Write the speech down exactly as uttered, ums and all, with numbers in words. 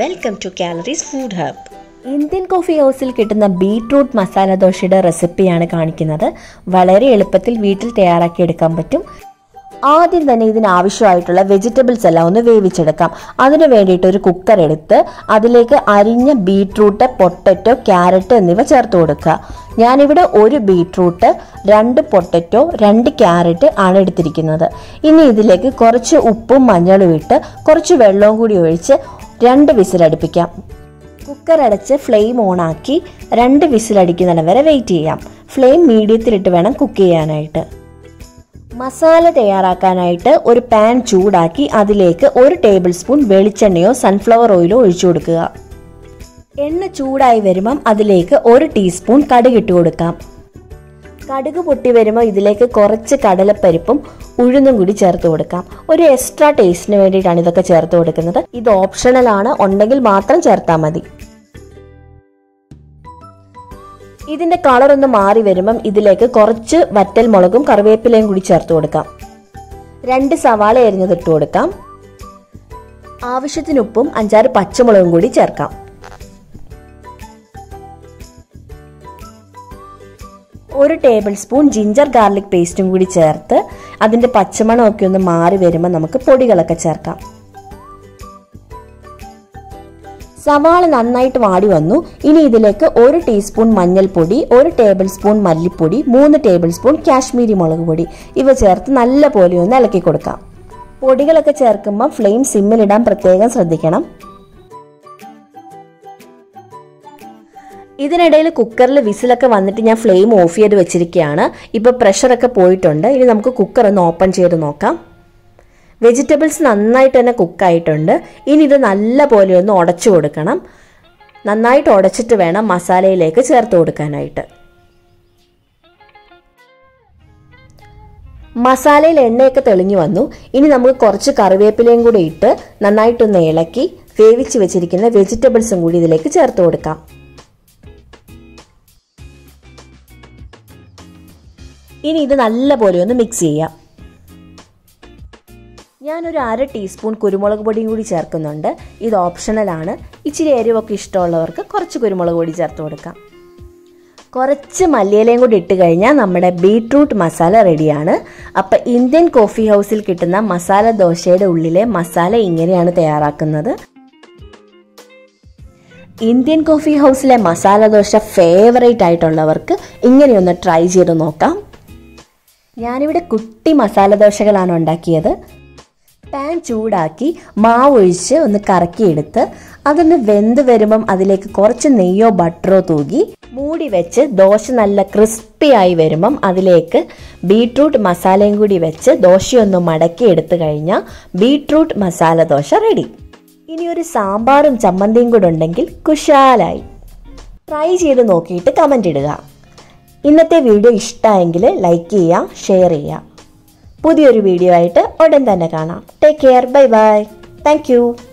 Welcome to calories food hub. Indian coffee ഹൗസിൽ കിട്ടുന്ന beetroot masala ദോശയുടെ റെസിപ്പിയാണ് കാണിക്കുന്നത്. വളരെ എളുപ്പത്തിൽ വീട്ടിൽ തയ്യാറാക്കിയെടുക്കാൻ പറ്റും. ആദ്യം തന്നെ ഇതിനാവശ്യമായിട്ടുള്ള വെജിറ്റബിൾസ് എല്ലാം ഒന്ന് വേവിച്ചെടുക്കാം. അതിനു വേണ്ടിയിട്ട് ഒരു കുക്കർ എടുത്ത് അതിലേക്ക് അരിഞ്ഞ ബീട്രൂട്ട്, പൊട്ടറ്റോ, ക്യാരറ്റ് എന്നിവ ചേർത്ത് കൊടുക്കുക. ഞാനിവിടെ ഒരു ബീട്രൂട്ട്, രണ്ട് പൊട്ടറ്റോ, രണ്ട് ക്യാരറ്റ് ആണ് എടുത്തിരിക്കുന്നത്. ഇനി ഇതിലേക്ക് കുറച്ച് ഉപ്പും മഞ്ഞളും ഇട്ട് കുറച്ച് വെള്ളവും കൂടി ഒഴിച്ച് രണ്ട് വിസിലടുപ്പിക്കാം. കുക്കർ അടച്ച് ഫ്ലെയിം ഓണാക്കി രണ്ട് വിസിലടിക്കുന്നിടം വരെ വെയിറ്റ് ചെയ്യാം. ഫ്ലെയിം മീഡിയത്തിലിട്ട് വേണം കുക്ക് ചെയ്യാനായിട്ട്. മസാല തയ്യാറാക്കാനായിട്ട് ഒരു പാൻ ചൂടാക്കി അതിലേക്ക് ഒരു ടേബിൾ സ്പൂൺ വെളിച്ചെണ്ണയോ സൺഫ്ലവർ ഓയിലോ ഒഴിച്ചു കൊടുക്കുക. എണ്ണ ചൂടായി വരുമ്പം അതിലേക്ക് ഒരു ടീസ്പൂൺ കടുക് ഇട്ട് കൊടുക്കാം. കടുക് പൊട്ടി വരുമ്പോൾ ഇതിലേക്ക് കുറച്ച് കടലപ്പരിപ്പും ഉഴുന്നും കൂടി ചേർത്ത് കൊടുക്കാം. ഒരു എക്സ്ട്രാ ടേസ്റ്റിന് വേണ്ടിയിട്ടാണ് ഇതൊക്കെ ചേർത്ത് കൊടുക്കുന്നത്. ഇത് ഓപ്ഷണൽ ആണ്, ഉണ്ടെങ്കിൽ മാത്രം ചേർത്താൽ മതി. ഇതിന്റെ കളർ ഒന്ന് മാറി വരുമ്പം ഇതിലേക്ക് കുറച്ച് വറ്റൽ മുളകും കറിവേപ്പിലയും കൂടി ചേർത്ത് കൊടുക്കാം. രണ്ട് സവാള എരിഞ്ഞത് ഇട്ട് കൊടുക്കാം. ആവശ്യത്തിന് ഉപ്പും അഞ്ചാറ് പച്ചമുളകും കൂടി ചേർക്കാം. ഒരു ടേബിൾ സ്പൂൺ ജിഞ്ചർ ഗാർലിക് പേസ്റ്റും കൂടി ചേർത്ത് അതിന്റെ പച്ചമണമൊക്കെ ഒന്ന് മാറി വരുമ്പോൾ നമുക്ക് പൊടികളൊക്കെ ചേർക്കാം. സവാള നന്നായിട്ട് വാടി വന്നു. ഇനി ഇതിലേക്ക് ഒരു ടീസ്പൂൺ മഞ്ഞൾപ്പൊടി, ഒരു ടേബിൾ സ്പൂൺ മല്ലിപ്പൊടി, മൂന്ന് ടേബിൾ സ്പൂൺ കാശ്മീരി മുളക് പൊടി ഇവ ചേർത്ത് നല്ല പോലെ ഒന്ന് ഇളക്കി കൊടുക്കാം. പൊടികളൊക്കെ ചേർക്കുമ്പോൾ ഫ്ലെയിം സിമ്മിലിടാൻ പ്രത്യേകം ശ്രദ്ധിക്കണം. ഇതിനിടയിൽ കുക്കറിൽ വിസിലൊക്കെ വന്നിട്ട് ഞാൻ ഫ്ലെയിം ഓഫ് ചെയ്ത് വെച്ചിരിക്കുകയാണ്. ഇപ്പോൾ പ്രഷറൊക്കെ പോയിട്ടുണ്ട്. ഇനി നമുക്ക് കുക്കർ ഒന്ന് ഓപ്പൺ ചെയ്ത് നോക്കാം. വെജിറ്റബിൾസ് നന്നായിട്ട് തന്നെ കുക്കായിട്ടുണ്ട്. ഇനി ഇത് നല്ല പോലെ ഒന്ന് ഉടച്ചു കൊടുക്കണം. നന്നായിട്ട് ഉടച്ചിട്ട് വേണം മസാലയിലേക്ക് ചേർത്ത് കൊടുക്കാനായിട്ട്. മസാലയിൽ എണ്ണയൊക്കെ തെളിഞ്ഞു വന്നു. ഇനി നമുക്ക് കുറച്ച് കറിവേപ്പിലയും കൂടി ഇട്ട് നന്നായിട്ടൊന്ന് ഇളക്കി വേവിച്ച് വെച്ചിരിക്കുന്ന വെജിറ്റബിൾസും കൂടി ഇതിലേക്ക് ചേർത്ത് കൊടുക്കാം. ഇനി ഇത് നല്ല പോലെ ഒന്ന് മിക്സ് ചെയ്യാം. ഞാനൊരു അര ടീസ്പൂൺ കുരുമുളക് പൊടിയും കൂടി ചേർക്കുന്നുണ്ട്. ഇത് ഓപ്ഷണലാണ്. ഇച്ചിരി എരിവൊക്കെ ഇഷ്ടമുള്ളവർക്ക് കുറച്ച് കുരുമുളക് പൊടി ചേർത്ത് കൊടുക്കാം. കുറച്ച് മല്ലിയിലയും കൂടി ഇട്ട് കഴിഞ്ഞാൽ നമ്മുടെ ബീട്രൂട്ട് മസാല റെഡിയാണ്. അപ്പം ഇന്ത്യൻ കോഫി ഹൗസിൽ കിട്ടുന്ന മസാല ദോശയുടെ ഉള്ളിലെ മസാല ഇങ്ങനെയാണ് തയ്യാറാക്കുന്നത്. ഇന്ത്യൻ കോഫി ഹൗസിലെ മസാല ദോശ ഫേവറേറ്റ് ആയിട്ടുള്ളവർക്ക് ഇങ്ങനെയൊന്ന് ട്രൈ ചെയ്ത് നോക്കാം. ഞാനിവിടെ കുട്ടി മസാല ദോശകളാണ് ഉണ്ടാക്കിയത്. പാൻ ചൂടാക്കി മാവ് ഒഴിച്ച് ഒന്ന് കറക്കിയെടുത്ത് അതൊന്ന് വെന്ത് വരുമ്പം അതിലേക്ക് കുറച്ച് നെയ്യോ ബട്ടറോ തൂകി മൂടി വെച്ച് ദോശ നല്ല ക്രിസ്പി ആയി വരുമ്പം അതിലേക്ക് ബീട്രൂട്ട് മസാലയും കൂടി വെച്ച് ദോശയൊന്ന് മടക്കി എടുത്തു കഴിഞ്ഞാൽ ബീട്രൂട്ട് മസാല ദോശ റെഡി. ഇനി ഒരു സാമ്പാറും ചമ്മന്തിയും കൂടെ ഉണ്ടെങ്കിൽ കുശാലായി. ട്രൈ ചെയ്ത് നോക്കിയിട്ട് കമൻ്റ് ഇടുക. ഇന്നത്തെ വീഡിയോ ഇഷ്ടമായെങ്കിൽ ലൈക്ക് ചെയ്യുക, ഷെയർ ചെയ്യുക. പുതിയൊരു വീഡിയോ ആയിട്ട് ഉടൻ തന്നെ കാണാം. Take care. Bye bye. Thank U.